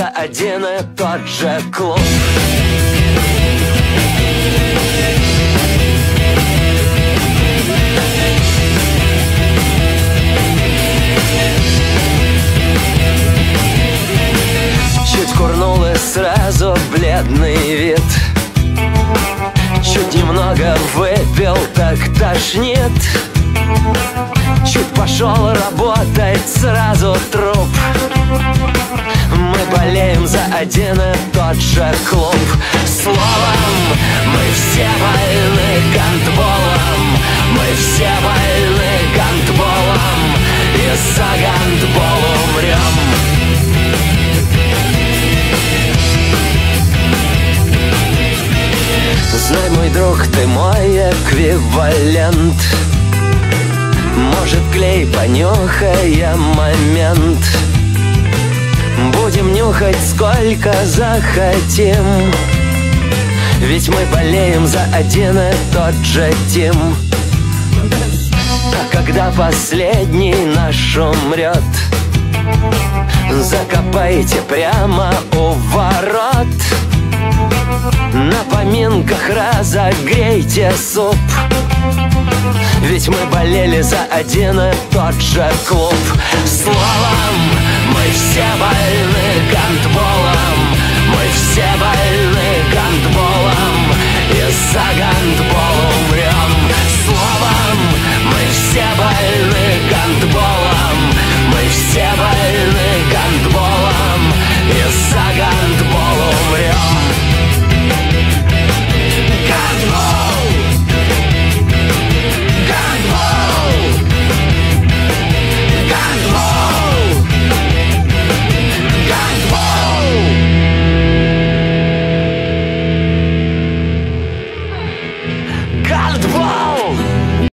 за один и тот же клуб. Чуть курнул и сразу бледный вид. Чуть немного выпил, так тошнит. Чуть пошел работать, сразу труп. Мы болеем за один и тот же клуб. Словом, мы все больны гандболом. Мы все больны гандболом. И за гандбол умрем. Знай, мой друг, ты мой эквивалент. Может, клей, понюхая момент. Будем нюхать сколько захотим. Ведь мы болеем за один и тот же тим. А когда последний наш умрет, закопайте прямо у ворот. На поминках разогрейте суп. Ведь мы болели за один и тот же клуб. Словом, мы все больны